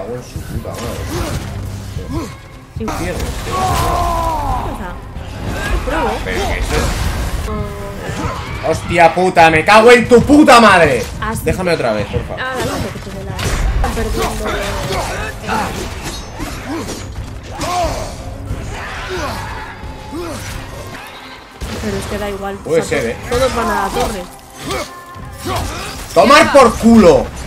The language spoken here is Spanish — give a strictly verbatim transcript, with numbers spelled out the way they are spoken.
cago en su puta madre. Sí. Ciego. Pruebo. Pero que eso es... Hostia puta, me cago en tu puta madre. Ah, sí. Déjame otra vez, por favor. Ah, dale, que te me la están perdiendo. Pero es que da igual. Puede o sea, ser, eh. Todos van a la torre. ¡Tomar por culo!